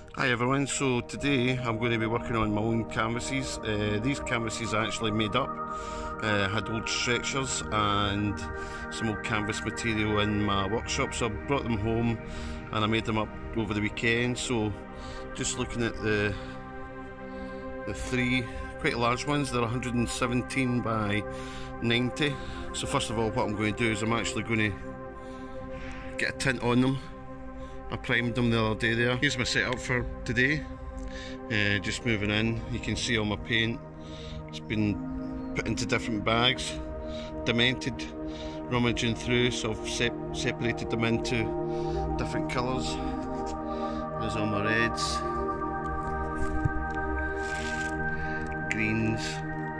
Hi everyone, so today I'm going to be working on my own canvases. These canvases I actually made up. Had old stretchers and some old canvas material in my workshop, so I brought them home and I made them up over the weekend. So just looking at the three quite large ones, they're 117 by 90. So first of all, what I'm going to do is I'm actually going to get a tint on them. I primed them the other day there. Here's my setup for today. Just moving in, you can see all my paint. It's been put into different bags, demented, rummaging through, so I've separated them into different colours. There's all my reds, greens,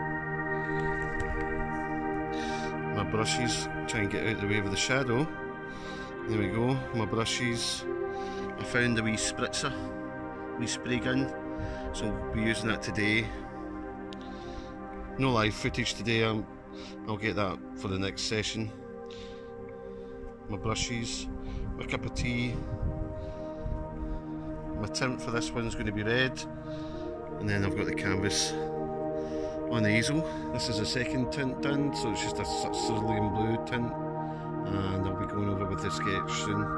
my brushes, try and get out of the way of the shadow. There we go, my brushes. I found a wee spritzer, wee spray gun, so we'll be using that today. No live footage today, I'll get that for the next session. My brushes, my cup of tea. My tint for this one is going to be red, and then I've got the canvas on the easel. This is a second tint done, so it's just a cerulean blue tint, and I'll be going over with the sketch soon.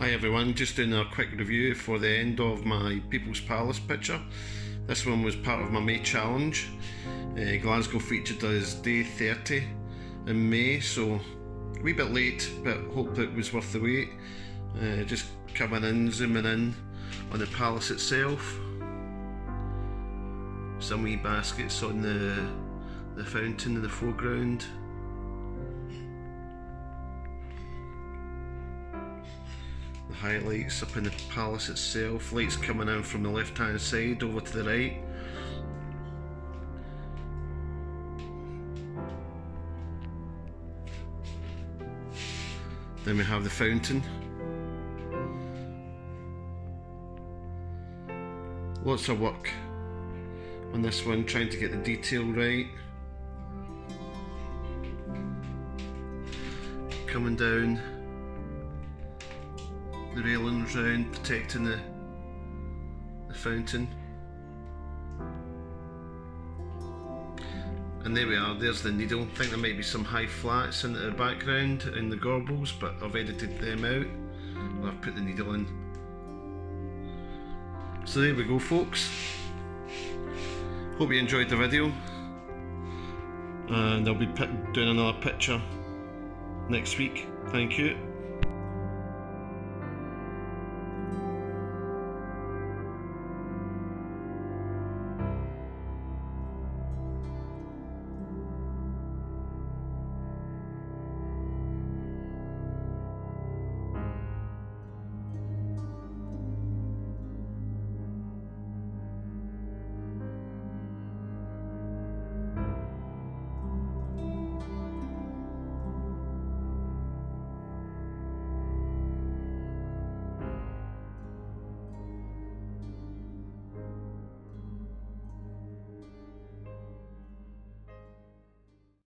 Hi everyone, just doing a quick review for the end of my People's Palace picture. This one was part of my May challenge. Glasgow featured as day 30 in May, so a wee bit late, but hope it was worth the wait. Just coming in, zooming in on the palace itself. Some wee baskets on the fountain in the foreground. The highlights up in the palace itself, lights coming in from the left hand side over to the right. Then we have the fountain. Lots of work on this one, trying to get the detail right. Coming down the railings round, protecting the fountain. And there we are, there's the needle. I think there might be some high flats in the background in the gorbles, but I've edited them out. Well, I've put the needle in. So there we go folks. Hope you enjoyed the video. And I'll be doing another picture next week. Thank you.